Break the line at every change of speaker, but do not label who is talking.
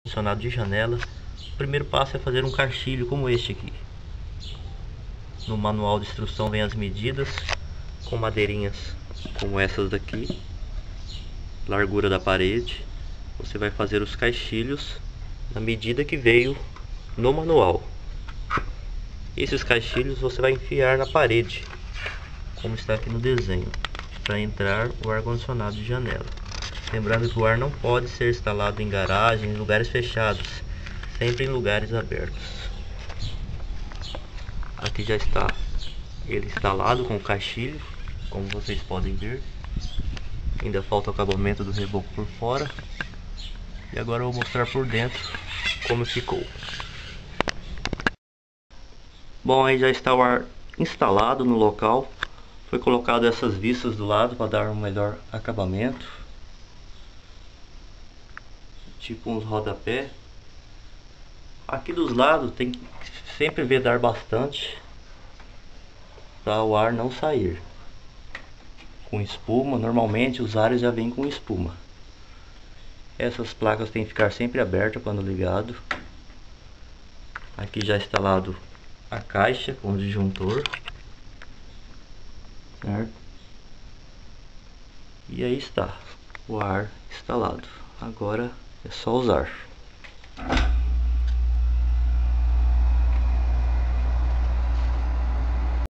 ar-condicionado de janela. O primeiro passo é fazer um cartilho como este aqui. No manual de instrução vem as medidas, com madeirinhas como essas daqui, largura da parede. Você vai fazer os caixilhos na medida que veio no manual. Esses caixilhos você vai enfiar na parede, como está aqui no desenho, para entrar o ar-condicionado de janela. Lembrando que o ar não pode ser instalado em garagens, em lugares fechados, sempre em lugares abertos. Aqui já está ele instalado com o caixilho, como vocês podem ver. Ainda falta o acabamento do reboco por fora. E agora eu vou mostrar por dentro como ficou. Bom, aí já está o ar instalado no local. Foi colocado essas vistas do lado para dar um melhor acabamento, tipo uns rodapé. Aqui dos lados tem que sempre vedar bastante para o ar não sair. Com espuma, normalmente os ares já vêm com espuma. Essas placas tem que ficar sempre abertas quando ligado. Aqui já instalado a caixa com o disjuntor, certo? E aí está o ar instalado. Agora é só usar.